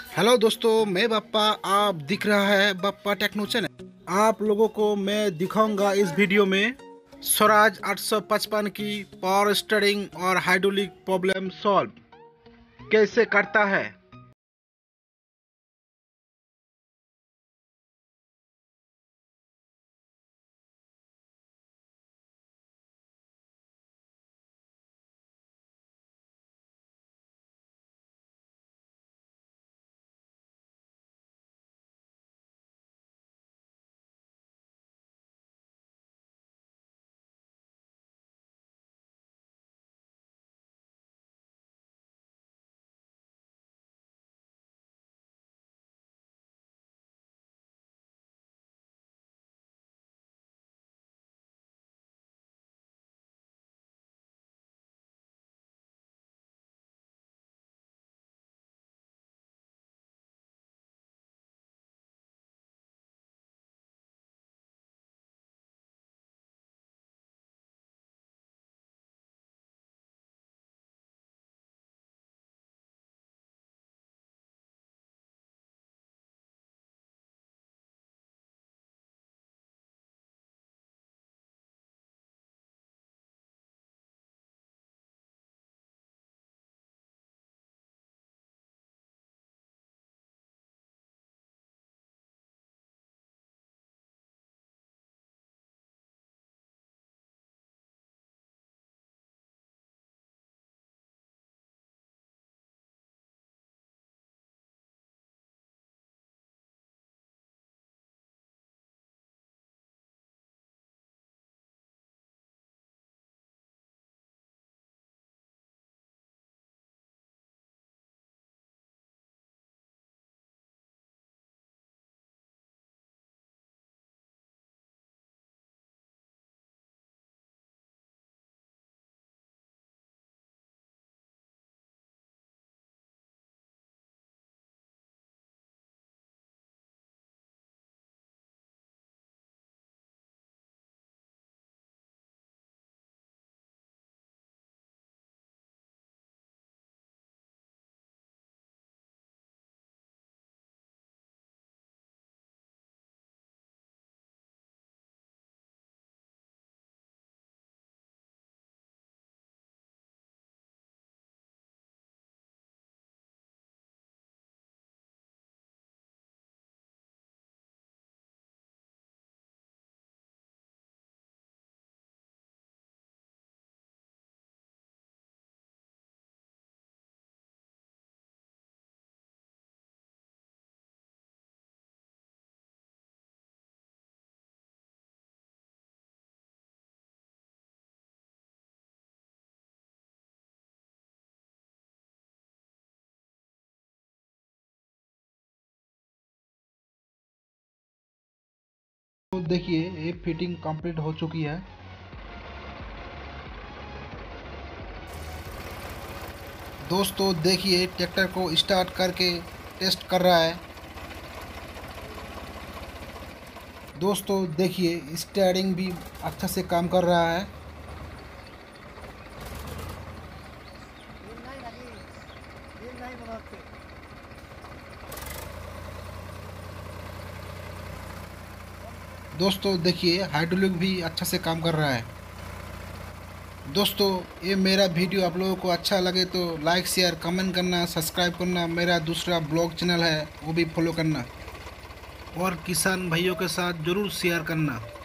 Hello दोस्तों, मैं बप्पा। आप दिख रहा है बप्पा टेक्नो चैनल। आप लोगों को मैं दिखाऊंगा इस वीडियो में स्वराज 855 की पावर स्टीयरिंग और हाइड्रोलिक प्रॉब्लम सॉल्व कैसे करता है। तो देखिए, ये फिटिंग कंप्लीट हो चुकी है। दोस्तों देखिए, ट्रैक्टर को स्टार्ट करके टेस्ट कर रहा है। दोस्तों देखिए, स्टीयरिंग भी अच्छा से काम कर रहा है। दोस्तों देखिए, हाइड्रोलिक भी अच्छा से काम कर रहा है। दोस्तों ये मेरा वीडियो आप लोगों को अच्छा लगे तो लाइक शेयर कमेंट करना, सब्सक्राइब करना। मेरा दूसरा ब्लॉग चैनल है, वो भी फॉलो करना और किसान भाइयों के साथ ज़रूर शेयर करना।